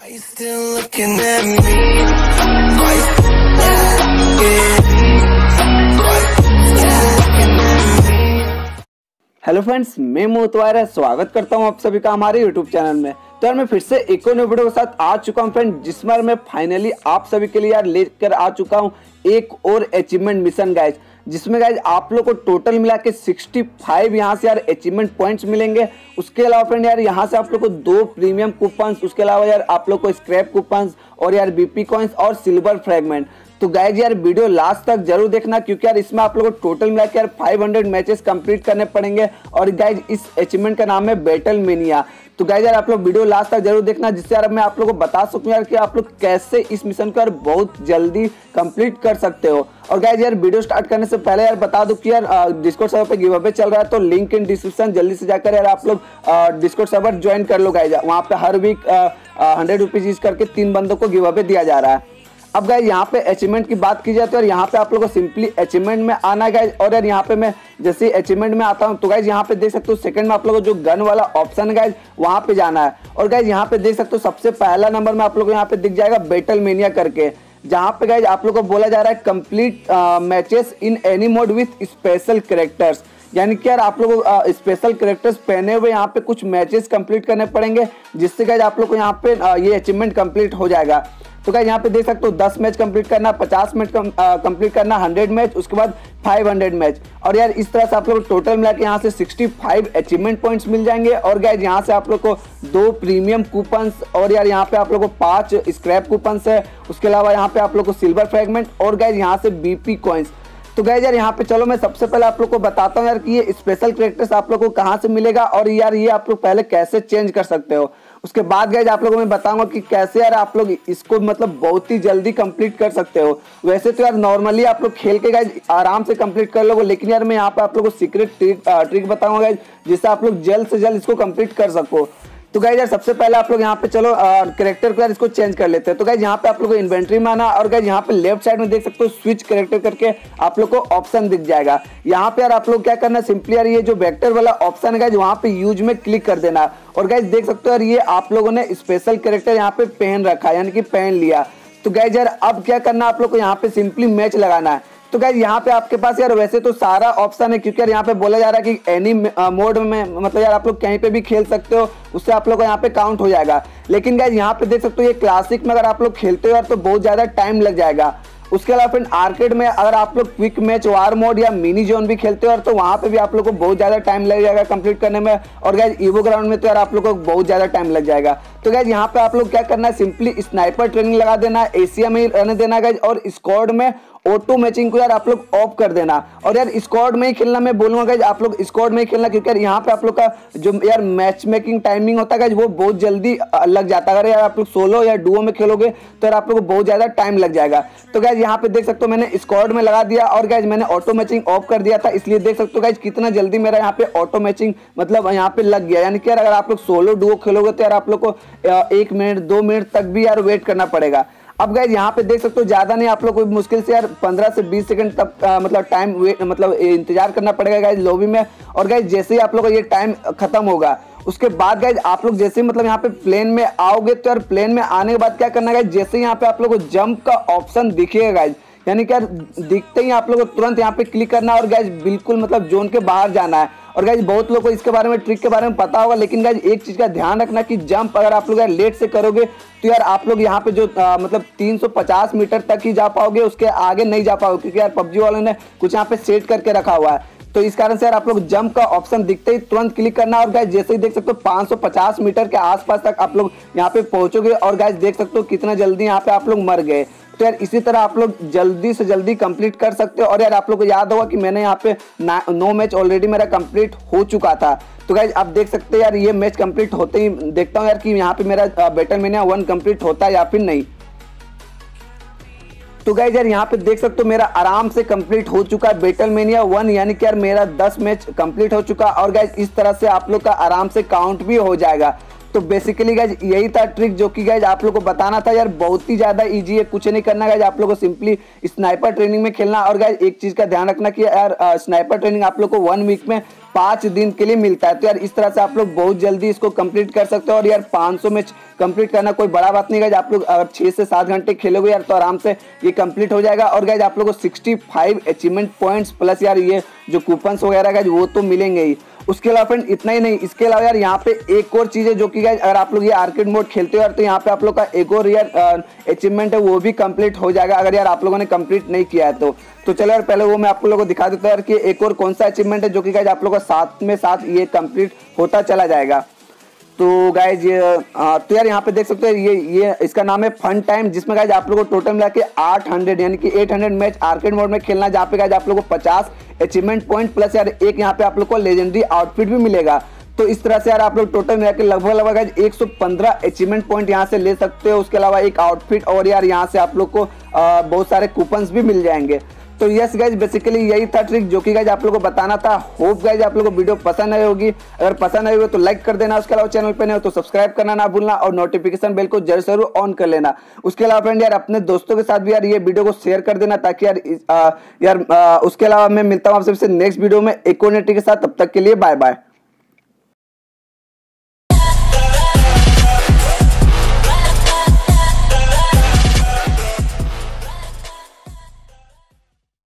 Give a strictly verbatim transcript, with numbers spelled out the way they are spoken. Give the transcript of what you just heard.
Are you still looking at me? Are you still looking at me? Hello friends, मैं मौत स्वागत करता हूं आप सभी का हमारे यूट्यूब चैनल में। तो यार मैं फिर से एक और नई वीडियो के साथ आ चुका हूं फ्रेंड, जिसमें मैं फाइनली आप सभी के लिए यार लेकर आ चुका हूं एक और अचीवमेंट मिशन गाइज, जिसमें गाइज आप लोग को टोटल मिला के पैंसठ यहाँ से यार अचीवमेंट पॉइंट्स मिलेंगे। उसके अलावा फ्रेंड यार यहाँ से आप लोग को दो प्रीमियम कूपन्स, उसके अलावा यार आप लोग को स्क्रैप कूपन्स और यार बीपी कॉइंस और सिल्वर फ्रेगमेंट। तो गाइज यार वीडियो लास्ट तक जरूर देखना, क्योंकि यार इसमें आप लोगों को टोटल मिला के यार पाँच सौ मैचेस कंप्लीट करने पड़ेंगे। और गाइज इस अचीवमेंट का नाम है बैटलमेनिया। तो गाइज यार आप लोग वीडियो लास्ट तक जरूर देखना, जिससे यार मैं आप लोगों को बता सकूं यार कि आप लोग कैसे इस मिशन को यार बहुत जल्दी कंप्लीट कर सकते हो। और गाइज यार वीडियो स्टार्ट करने से पहले यार बता दूं कि यार डिस्कॉर्ड सर्वर पे गिव अवे चल रहा है, तो लिंक इन डिस्क्रिप्शन, जल्दी से जाकर यार आप लोग डिस्कॉर्ड सर्वर ज्वाइन कर लो गाइज। वहाँ पे हर वीक हंड्रेड रुपीज यूज करके तीन बंदों को गिव अवे दिया जा रहा है। अब गाइज यहाँ पे अचीवमेंट की बात की जाए तो यार यहाँ पे आप लोगों को सिंपली अचीवमेंट में आना है गाइज। और यार यहाँ पे मैं जैसे अचीवमेंट में आता हूँ तो गाइज यहाँ पे देख सकते हो सेकंड में आप लोगों को जो गन वाला ऑप्शन है गाइज वहाँ पे जाना है। और गाइज यहाँ पे देख सकते हो सबसे पहला नंबर में आप लोगों को यहाँ पे दिख जाएगा बैटलमेनिया करके, जहाँ पे गाइज आप लोगों को बोला जा रहा है complete matches in any mode with special characters. यानी कि यार आप लोगों को स्पेशल कैरेक्टर्स पहने हुए यहाँ पे कुछ मैचेस कंप्लीट करने पड़ेंगे, जिससे गाइज आप लोग को यहाँ पे आ, ये अचीवमेंट कंप्लीट हो जाएगा। तो गाइज यहाँ पे देख सकते हो दस मैच कंप्लीट करना, पचास मैच कंप्लीट करना, सौ मैच, उसके बाद पाँच सौ मैच। और यार इस तरह से आप लोग टोटल मिला के यहाँ से पैंसठ अचीवमेंट पॉइंट्स मिल जाएंगे। और गाइज यहाँ से आप लोग को दो प्रीमियम कूपन्स और यार यहाँ पे आप लोग को पांच स्क्रैप कूपन्स है। उसके अलावा यहाँ पे आप लोग को सिल्वर फ्रेगमेंट और गाइज यहाँ से बीपी कॉइंस। तो गाइज यार यहाँ पे चलो मैं सबसे पहले आप लोग को बताता हूँ यार कि ये स्पेशल कैरेक्टर्स आप लोग को कहाँ से मिलेगा और यार ये आप लोग पहले कैसे चेंज कर सकते हो। उसके बाद गाइज आप लोगों को मैं बताऊंगा कि कैसे यार आप लोग इसको मतलब बहुत ही जल्दी कंप्लीट कर सकते हो। वैसे तो यार नॉर्मली आप लोग खेल के गाइज आराम से कंप्लीट कर लोगे, लेकिन यार मैं यहाँ पे आप लोगों को सीक्रेट ट्रिक ट्रिक बताऊंगा गाइज, जिससे आप लोग जल्द से जल्द इसको कंप्लीट कर सको। तो गाइज यार सबसे पहले आप लोग यहाँ पे चलो कैरेक्टर को यार इसको चेंज कर लेते हैं। तो गाइज यहाँ पे आप लोग को इन्वेंट्री में आना और गाइज यहाँ पे लेफ्ट साइड में देख सकते हो स्विच कैरेक्टर करके आप लोग को ऑप्शन दिख जाएगा। यहाँ पे यार आप लोग क्या करना, सिंपली यार ये जो वेक्टर वाला ऑप्शन है गाइज वहाँ पे यूज में क्लिक कर देना। और गाइज देख सकते हो यार ये आप लोगों ने स्पेशल कैरेक्टर यहाँ पे पहन रखा, यानी कि पहन लिया। तो गाइज यार अब क्या करना, आप लोग को यहाँ पे सिंपली मैच लगाना है। तो गाइज यहाँ पे आपके पास यार वैसे तो सारा ऑप्शन है, क्योंकि यार यहाँ पे बोला जा रहा है कि एनी मोड में मतलब यार आप लोग कहीं पे भी खेल सकते हो, उससे आप लोग को यहाँ पे काउंट हो जाएगा। लेकिन गाइज यहाँ पे देख सकते हो ये क्लासिक में अगर आप लोग खेलते हो यार तो बहुत ज्यादा टाइम लग जाएगा। उसके अलावा फिर आर्केड में अगर आप लोग क्विक मैच, वार मोड या मिनी जोन भी खेलते हो यार तो वहाँ पे भी आप लोग को बहुत ज्यादा टाइम लग जाएगा कंप्लीट करने में। और गाइज ईवो ग्राउंड में तो यार आप लोग को बहुत ज्यादा टाइम लग जाएगा। तो गाइज यहाँ पे आप लोग क्या करना है, सिंपली स्नाइपर ट्रेनिंग लगा देना, एशिया में ही रहने देना गाइज, और स्क्वाड में ऑटो मैचिंग को यार आप लोग ऑफ कर देना। और यार स्क्वाड में ही खेलना, मैं बोलूंगा गाइज आप लोग स्क्वाड में ही खेलना, क्योंकि यार यहाँ पे आप लोग का जो यार मैच मेकिंग टाइमिंग होता है गाइज वो बहुत जल्दी लग जाता है। अगर यार आप लोग सोलो या डुओ में खेलोगे तो यार आप लोग को बहुत ज्यादा टाइम लग जाएगा। तो गाइज यहाँ पे देख सकते हो मैंने स्क्वाड में लगा दिया और गाइज मैंने ऑटो मैचिंग ऑफ कर दिया था, इसलिए देख सकते हो गाइज कितना जल्दी मेरा यहाँ पे ऑटो मैचिंग मतलब यहाँ पे लग गया। यानी कि यार अगर आप लोग सोलो डुओ खेलोगे तो यार आप लोग को एक मिनट दो मिनट तक भी यार वेट करना पड़ेगा। अब गाइज यहाँ पे देख सकते हो ज्यादा नहीं, आप लोग को मुश्किल से यार पंद्रह से बीस सेकंड तक आ, मतलब टाइम वेट मतलब इंतजार करना पड़ेगा गाइज लॉबी में। और गाइज जैसे ही आप लोग का ये टाइम खत्म होगा उसके बाद गाइज आप लोग जैसे ही मतलब यहाँ पे प्लेन में आओगे तो यार प्लेन में आने के बाद क्या करना है गाइज, जैसे ही यहाँ पे आप लोग को जंप का ऑप्शन दिखेगा गाइज, यानी कि यार दिखते ही आप लोग को तुरंत यहाँ पे क्लिक करना और गाइज बिल्कुल मतलब जोन के बाहर जाना है। और गाइज बहुत लोगों को इसके बारे में ट्रिक के बारे में पता होगा, लेकिन गाइज एक चीज का ध्यान रखना कि जंप अगर आप लोग यार लेट से करोगे तो यार आप लोग यहाँ पे जो आ, मतलब तीन सौ पचास मीटर तक ही जा पाओगे, उसके आगे नहीं जा पाओगे, क्योंकि यार पबजी वालों ने कुछ यहाँ पे सेट करके रखा हुआ है। तो इस कारण से यार आप लोग जंप का ऑप्शन दिखते ही तुरंत क्लिक करना। और गाइज जैसे ही देख सकते हो पाँच सौ पचास मीटर के आसपास तक आप लोग यहाँ पे पहुंचोगे और गाइज देख सकते हो कितना जल्दी यहाँ पे आप लोग मर गए। तो यार इसी तरह आप लोग जल्दी से जल्दी कंप्लीट कर सकते हो। और यार आप लोग को याद होगा कि मैंने यहाँ पे नौ मैच ऑलरेडी मेरा कंप्लीट हो चुका था। तो गाइज आप देख सकते हैं यार ये मैच कंप्लीट होते ही देखता हूँ यार कि यहाँ पे मेरा बैटलमेनिया वन कंप्लीट होता है या फिर नहीं। तो गाइज यार यहाँ पे देख सकते हो मेरा आराम से कंप्लीट हो चुका है बैटलमेनिया वन, यानी कि यार मेरा दस मैच कंप्लीट हो चुका। और गाइज इस तरह से आप लोग का आराम से काउंट भी हो जाएगा। तो बेसिकली गाइज यही था ट्रिक जो कि गाइज आप लोग को बताना था यार, बहुत ही ज्यादा इजी है, कुछ नहीं करना गाइज, आप लोग को सिंपली स्नाइपर ट्रेनिंग में खेलना। और गाइज एक चीज का ध्यान रखना कि यार स्नाइपर ट्रेनिंग आप लोग को वन वीक में पाँच दिन के लिए मिलता है, तो यार इस तरह से आप लोग बहुत जल्दी इसको कंप्लीट कर सकते हो। और यार पाँच सौ मैच कंप्लीट करना कोई बड़ा बात नहीं गाइज, आप लोग अगर छः से सात घंटे खेलोगे यार तो आराम से ये कंप्लीट हो जाएगा। और गाइज आप लोग को sixty five achievement points plus यार ये जो कूपन्स वगैरह गाइज वो तो मिलेंगे ही। उसके अलावा फ्रेंड इतना ही नहीं, इसके अलावा यार यहाँ पे एक और चीज़ है जो कि गाइज अगर आप लोग ये आर्केड मोड खेलते हो यार तो यहाँ पे आप लोग का एक और यार अचीवमेंट है वो भी कंप्लीट हो जाएगा अगर यार आप लोगों ने कंप्लीट नहीं किया है तो। तो चलो यार पहले वो मैं आप लोगों को दिखा देता हूँ यार कि एक और कौन सा अचीवमेंट है जो कि गाइज आप लोगों का साथ में साथ ये कंप्लीट होता चला जाएगा। तो गाइज ये तो यार यहाँ पे देख सकते हो ये ये इसका नाम है फन टाइम, जिसमें गाइज आप लोगों को टोटल मिला के आठ सौ यानी कि आठ सौ मैच आर्केड मोड में खेलना, जहाँ पे गाइज आप लोगों को पचास अचीवमेंट पॉइंट प्लस यार एक यहाँ पे आप लोग को लेजेंडरी आउटफिट भी मिलेगा। तो इस तरह से यार आप लोग टोटल मिला के लगभग लगभग गाइज एक सौ पंद्रह अचीवमेंट पॉइंट यहाँ से ले सकते हो। उसके अलावा एक आउटफिट और यार यहाँ से आप लोग को आ, बहुत सारे कूपन्स भी मिल जाएंगे। तो यस गाइज बेसिकली यही था ट्रिक जो कि गाइज आप लोगों को बताना था। होप गाइज आप लोगों को वीडियो पसंद आई होगी, अगर पसंद आई हो तो लाइक कर देना, उसके अलावा चैनल पे नहीं हो तो सब्सक्राइब करना ना भूलना और नोटिफिकेशन बेल को जरूर जरूर ऑन कर लेना। उसके अलावा फ्रेंड यार अपने दोस्तों के साथ भी यार ये वीडियो को शेयर कर देना ताकि यार आ, यार आ, उसके अलावा मैं मिलता हूँ आपसे नेक्स्ट वीडियो में एक और के साथ, तब तक के लिए बाय बाय।